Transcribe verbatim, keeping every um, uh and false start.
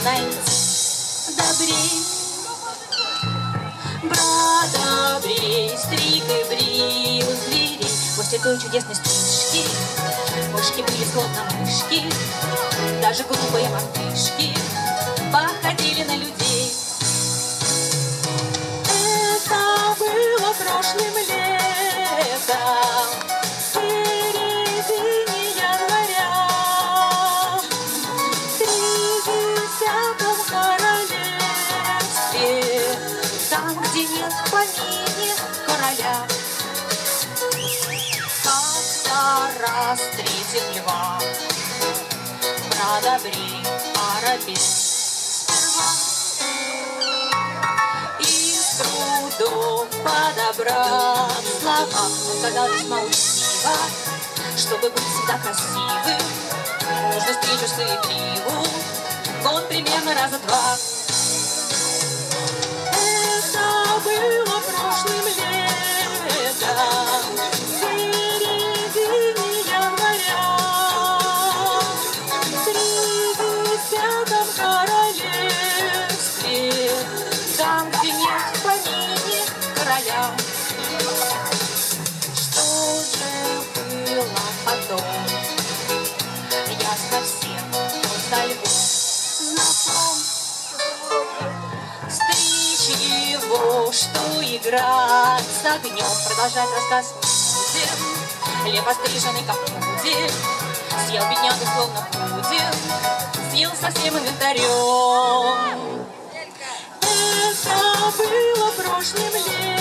найти. Добрей, брат, добрей, стриг и брил зверей. После той чудесной стрижки мышки были словно мышки, даже глупые мартышки походили на людей. Это было прошлым летом, в середине января, в тридесятом королевстве, там, где нет в помине короля. Как-то раз встретив льва, продобрей оробел сперва и с трудом подобрав слова, сказал весьма учтиво: чтобы быть всегда красивым, нужно встречу стыдливу год примерно раза два. Это было прошлым летом, в середине января, в тридесятом королевстве, там, где нет в помине короля. Что же было потом, я совсем со львом знаком. Стричь его, что играть с огнем, продолжать рассказ будем. Лев остриженный, как пудель, съел беднягу, словно пудель, съел со всем инвентарем. Это было прошлым летом,